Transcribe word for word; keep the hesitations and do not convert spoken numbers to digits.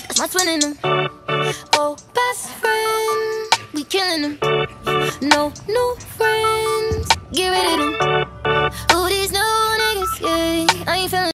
my twin in them. Oh, best friend, we killing them. No new friends, get rid of them.